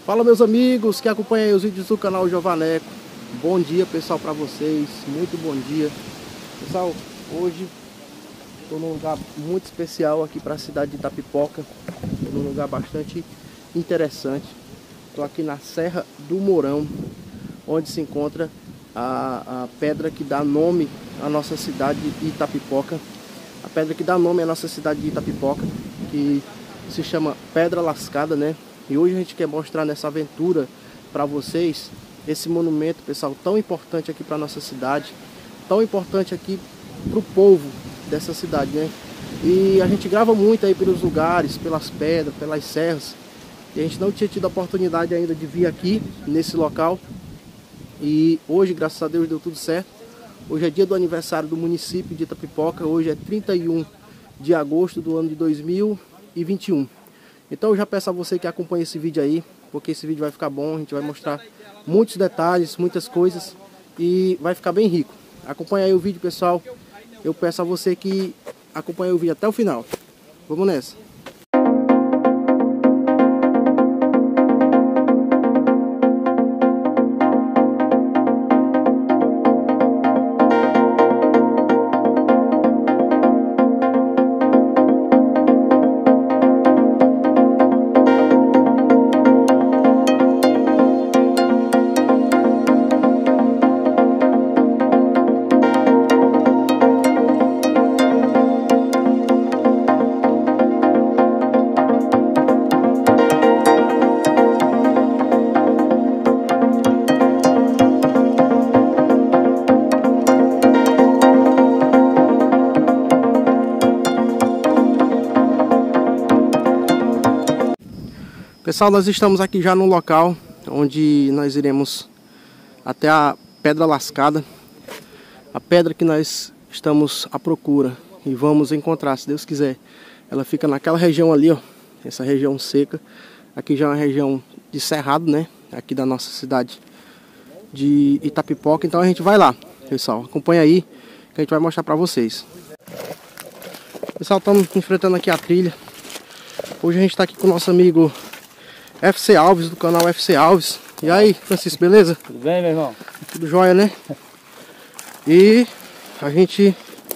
Fala, meus amigos que acompanham os vídeos do canal Jovaneco. Bom dia, pessoal, para vocês. Muito bom dia. Pessoal, hoje estou num lugar muito especial aqui para a cidade de Itapipoca. Estou num lugar bastante interessante. Estou aqui na Serra do Mourão, onde se encontra a pedra que dá nome à nossa cidade de Itapipoca. A pedra que dá nome à nossa cidade de Itapipoca, que se chama Pedra Lascada, né? E hoje a gente quer mostrar nessa aventura para vocês esse monumento, pessoal, tão importante aqui para nossa cidade, tão importante aqui para o povo dessa cidade, né? E a gente grava muito aí pelos lugares, pelas pedras, pelas serras, e a gente não tinha tido a oportunidade ainda de vir aqui nesse local. E hoje, graças a Deus, deu tudo certo. Hoje é dia do aniversário do município de Itapipoca. Hoje é 31 de agosto do ano de 2021. Então eu já peço a você que acompanhe esse vídeo aí, porque esse vídeo vai ficar bom. A gente vai mostrar muitos detalhes, muitas coisas, e vai ficar bem rico. Acompanha aí o vídeo, pessoal. Eu peço a você que acompanhe o vídeo até o final. Vamos nessa. Pessoal, nós estamos aqui já no local onde nós iremos até a Pedra Lascada, a pedra que nós estamos à procura e vamos encontrar, se Deus quiser. Ela fica naquela região ali, ó, essa região seca. Aqui já é uma região de cerrado, né, aqui da nossa cidade de Itapipoca. Então a gente vai lá, pessoal, acompanha aí que a gente vai mostrar pra vocês. Pessoal, estamos enfrentando aqui a trilha. Hoje a gente está aqui com o nosso amigo FC Alves, do canal FC Alves. E aí, Francisco, beleza? Tudo bem, meu irmão? Tudo jóia, né? E a gente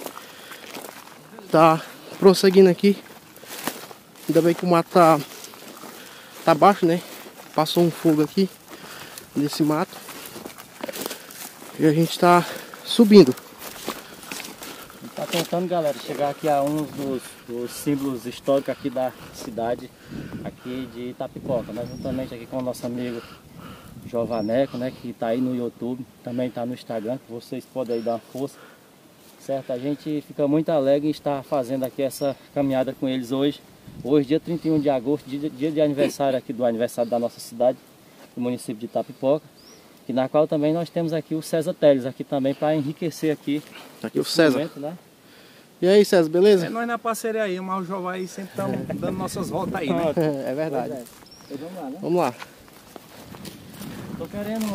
tá prosseguindo aqui. Ainda bem que o mato tá baixo, né? Passou um fogo aqui nesse mato. E a gente tá subindo. Tá tentando, galera, chegar aqui a um dos símbolos históricos aqui da cidade, aqui de Itapipoca, né? Juntamente aqui com o nosso amigo Jovaneco, né? Que tá aí no YouTube, também tá no Instagram, que vocês podem aí dar uma força, certo? A gente fica muito alegre em estar fazendo aqui essa caminhada com eles hoje. Hoje, dia 31 de agosto, dia de aniversário aqui, do aniversário da nossa cidade, do município de Itapipoca, e na qual também nós temos aqui o César Teles aqui também para enriquecer aqui. Aqui o César. Momento, né? E aí, César, beleza? É nós na parceria aí, mas o Jová aí sempre estamos dando nossas voltas aí, né? É verdade. Então, vamos lá, né? Vamos lá. Tô querendo...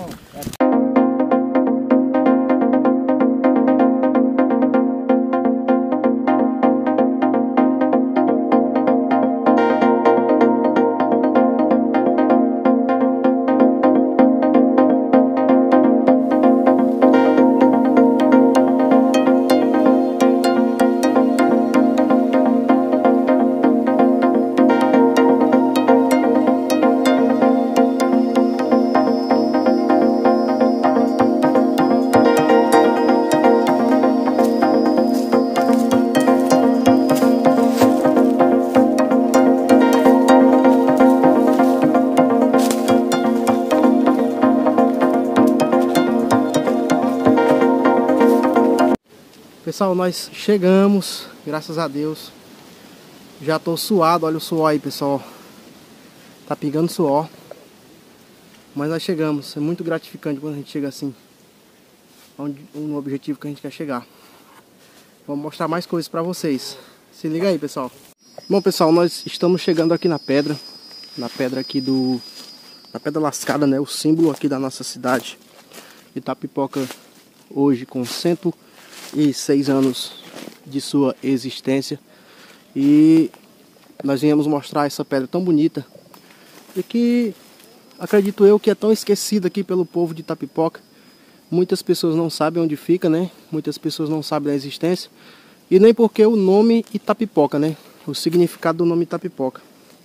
Pessoal, nós chegamos, graças a Deus. Já tô suado, olha o suor aí, pessoal. Tá pingando suor. Mas nós chegamos, é muito gratificante quando a gente chega assim, um objetivo que a gente quer chegar. Vamos mostrar mais coisas pra vocês. Se liga aí, pessoal. Bom, pessoal, nós estamos chegando aqui na pedra aqui na Pedra Lascada, né? O símbolo aqui da nossa cidade. Itapipoca hoje com 106 anos de sua existência. E nós viemos mostrar essa pedra tão bonita e que acredito eu, que é tão esquecida aqui pelo povo de Itapipoca. Muitas pessoas não sabem onde fica, né? Muitas pessoas não sabem da existência. E nem porque o nome Itapipoca, né? O significado do nome Itapipoca.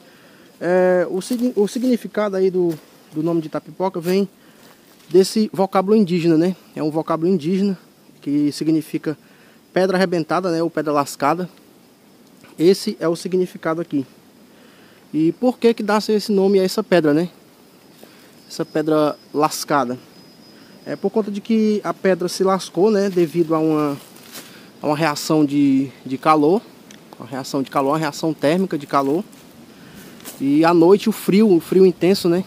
O significado aí do nome de Itapipoca vem desse vocábulo indígena, né? É um vocábulo indígena que significa pedra arrebentada, né? Ou pedra lascada. Esse é o significado aqui. E por que dá-se esse nome a essa pedra, né? Essa pedra lascada. É por conta de que a pedra se lascou, né? Devido a uma reação de calor. Uma reação térmica de calor. E à noite o frio intenso, né?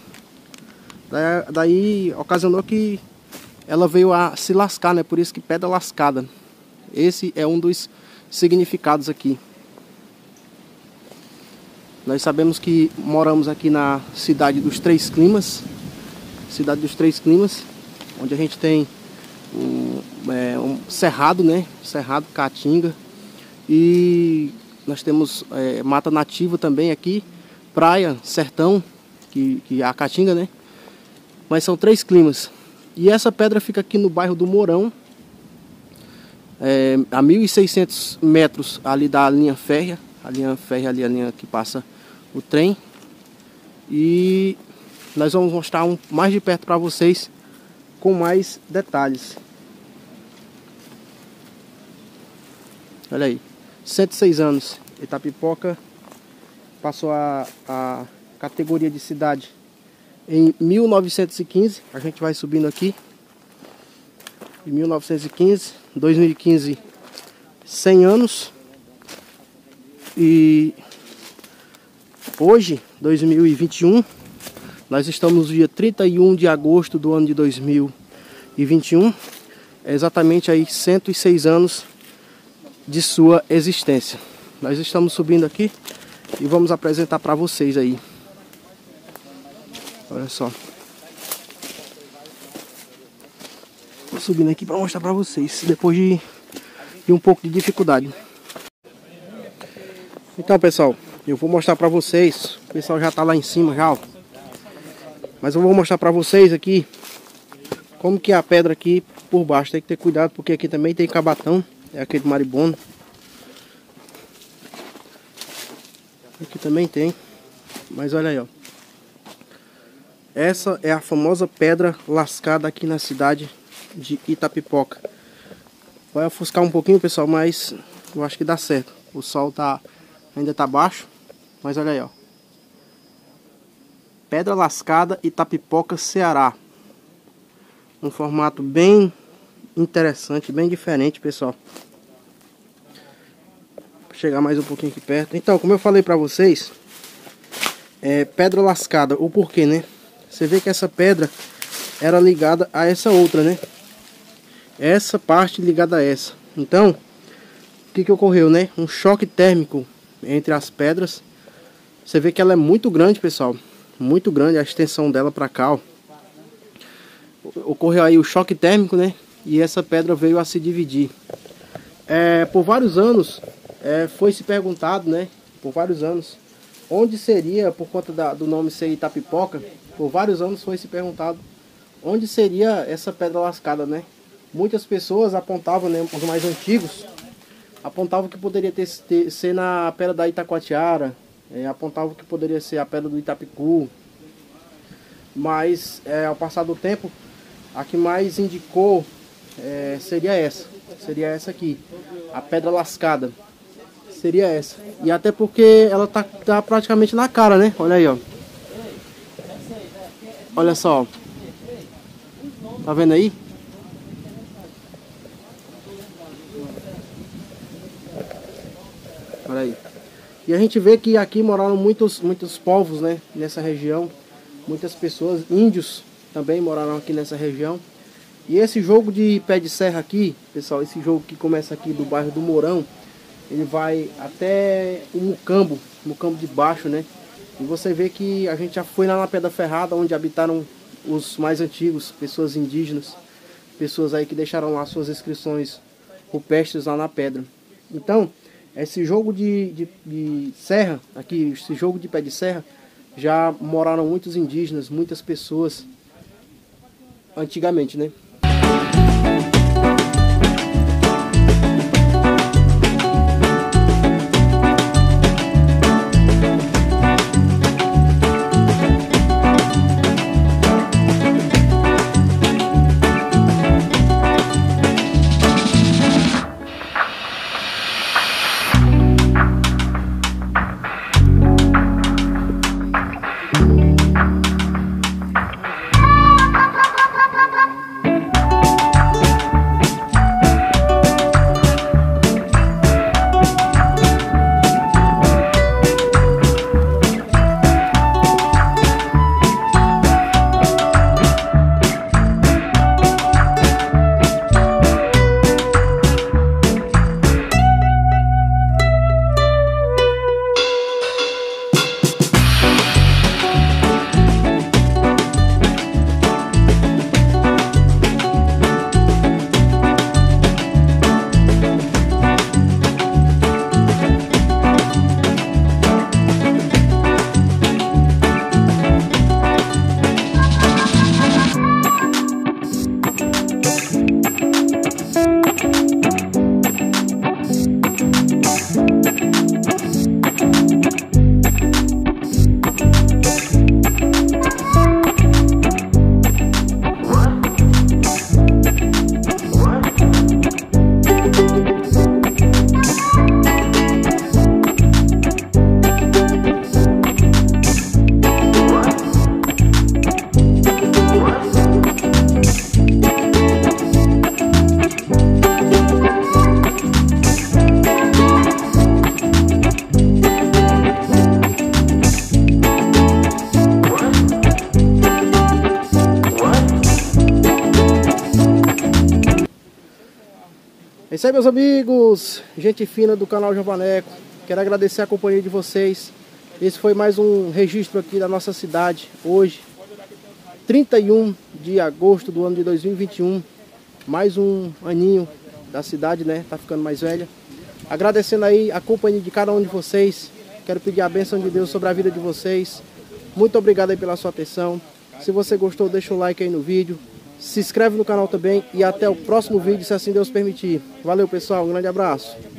Daí ocasionou que ela veio a se lascar, né? Por isso que pedra lascada. Esse é um dos significados aqui. Nós sabemos que moramos aqui na cidade dos Três Climas. Cidade dos Três Climas, onde a gente tem um cerrado, né? Cerrado, caatinga. E nós temos mata nativa também aqui. Praia, sertão, que é a caatinga, né? Mas são três climas. E essa pedra fica aqui no bairro do Mourão. A 1.600 metros ali da linha férrea. A linha férrea ali, a linha que passa o trem. E nós vamos mostrar mais de perto para vocês com mais detalhes. Olha aí, 106 anos. Itapipoca passou a categoria de cidade em 1915. A gente vai subindo aqui. Em 1915, 2015, 100 anos. E hoje, 2021, nós estamos no dia 31 de agosto do ano de 2021. É exatamente aí 106 anos de sua existência. Nós estamos subindo aqui e vamos apresentar para vocês aí. Olha só. Tô subindo aqui para mostrar para vocês, depois de um pouco de dificuldade. Então, pessoal, eu vou mostrar para vocês. O pessoal já tá lá em cima já, ó. Mas eu vou mostrar para vocês aqui como que é a pedra aqui por baixo. Tem que ter cuidado porque aqui também tem cabatão. É aquele maribondo. Aqui também tem. Mas olha aí, ó. Essa é a famosa pedra lascada aqui na cidade de Itapipoca. Vai ofuscar um pouquinho, pessoal, mas eu acho que dá certo. O sol ainda tá baixo, mas olha aí, ó. Pedra lascada Itapipoca, Ceará. Um formato bem interessante, bem diferente, pessoal. Vou chegar mais um pouquinho aqui perto. Então, como eu falei pra vocês, pedra lascada. O porquê, né? Você vê que essa pedra era ligada a essa outra, né? Essa parte ligada a essa. Então, o que ocorreu, né? Um choque térmico entre as pedras. Você vê que ela é muito grande, pessoal. Muito grande a extensão dela para cá, ó. Ocorreu aí o choque térmico, né? E essa pedra veio a se dividir. Por vários anos foi se perguntado, né? Por vários anos, onde seria, por conta do nome ser Itapipoca, por vários anos foi se perguntado onde seria essa pedra lascada, né? Muitas pessoas apontavam, né? Os mais antigos apontavam que poderia ser na pedra da Itacoatiara. Apontavam que poderia ser a pedra do Itapicu. Mas ao passar do tempo, a que mais indicou seria essa aqui, a pedra lascada. Seria essa. E até porque ela tá praticamente na cara, né? Olha aí, ó. Olha só. Tá vendo aí? Olha aí. E a gente vê que aqui moraram muitos povos, né? Nessa região. Muitas pessoas, índios também moraram aqui nessa região. E esse jogo de pé de serra aqui, pessoal, esse jogo que começa aqui do bairro do Mourão, ele vai até o Mucambo de baixo, né? E você vê que a gente já foi lá na Pedra Ferrada, onde habitaram os mais antigos, pessoas indígenas, pessoas aí que deixaram lá suas inscrições rupestres lá na pedra. Então, esse jogo de serra, aqui, esse jogo de pé de serra, já moraram muitos indígenas, muitas pessoas antigamente, né? É isso aí, meus amigos, gente fina do canal Jovaneco. Quero agradecer a companhia de vocês. Esse foi mais um registro aqui da nossa cidade. Hoje, 31 de agosto do ano de 2021. Mais um aninho da cidade, né? Tá ficando mais velha. Agradecendo aí a companhia de cada um de vocês. Quero pedir a bênção de Deus sobre a vida de vocês. Muito obrigado aí pela sua atenção. Se você gostou, deixa o like aí no vídeo. Se inscreve no canal também e até o próximo vídeo, se assim Deus permitir. Valeu, pessoal, um grande abraço.